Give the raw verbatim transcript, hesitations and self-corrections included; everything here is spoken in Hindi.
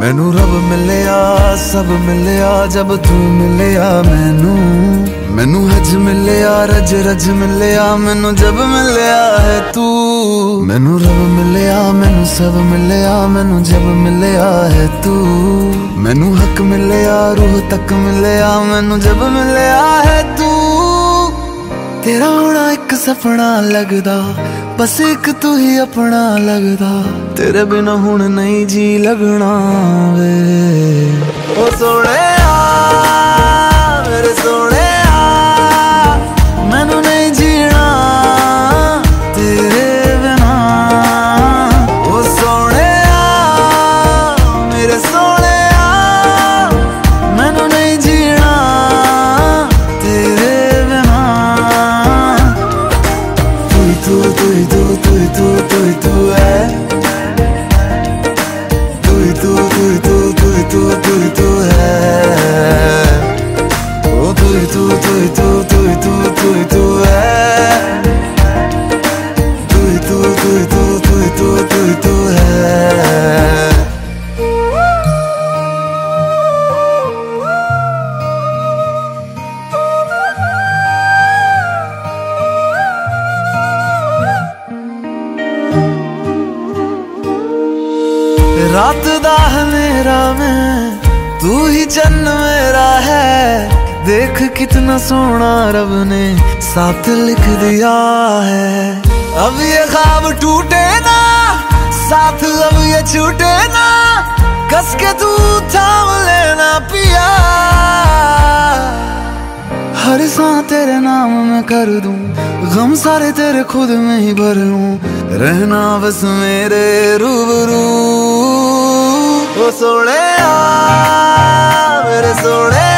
मैनू रब मिलिया सब मिलिया जब तू मिलिया मैनू। मैनू हज मिलिया रज रज मिलिया मैनू जब मिलिया है तू। मैनू रब मिलिया मैनू सब मिलिया मैनू जब मिलिया है तू। मैनू हक मिलिया रूह तक मिलिया मैनू जब मिलिया है तू। तेरा होना एक सपना लगदा बस एक तू ही अपना लगदा। तेरे बिना हुण नहीं जी लगना वे ओ सोने मेरे सोने मैनू नहीं जीना तेरे बिना। ओ सोने मेरे सोने मैनू नहीं जीना तेरे बिना। तू तू तू तू तू तू तू है तू तू तू तू तू तू तू है। ओ तू तू तू तू तू तू तू तू है तू तू तू तू तू तू तू है। रात दा मेरा मैं तू ही चन्न मेरा है। देख कितना सोना रब ने साथ लिख दिया है। अब ये ख्वाब टूटे ना साथ अब ये छूटे ना। कस के तू थाम लेना पिया। हर सांस तेरे नाम में कर दूं गम सारे तेरे खुद में ही भर लूं। रहना बस मेरे रूबरू ओ सोने मेरे सोने।